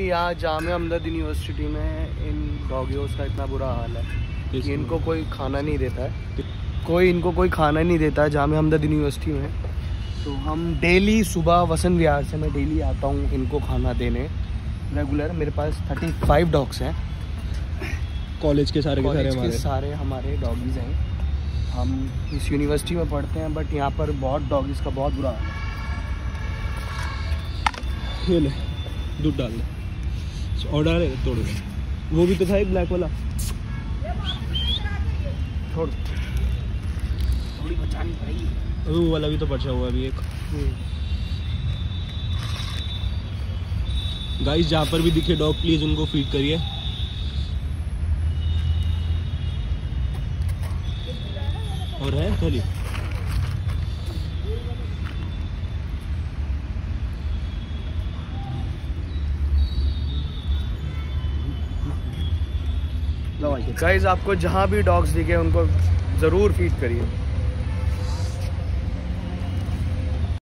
यहाँ जामिया अहमद यूनिवर्सिटी में इन डॉगियों का इतना बुरा हाल है कि इनको कोई खाना नहीं देता है, इनको कोई खाना नहीं देता है जामिया अहमद यूनिवर्सिटी में। तो हम डेली सुबह वसंत विहार से मैं डेली आता हूँ इनको खाना देने रेगुलर। मेरे पास 35 डॉग्स हैं, कॉलेज के सारे हमारे डॉगीज़ हैं। हम इस यूनिवर्सिटी में पढ़ते हैं, बट यहाँ पर बहुत डॉगीज़ का बहुत बुरा हाल है। ये ले दूध डाल दे और डाले तोड़ दे। वो भी तो था एक ब्लैक वाला, थोड़ी बचानी पड़ेगी। अभी वो वाला भी तो बचा हुआ है अभी एक। गाइस जहाँ पर भी दिखे डॉग प्लीज उनको फीड करिए। और है थोड़ी गाइस आपको जहाँ भी डॉग्स दिखे उनको ज़रूर फीड करिए।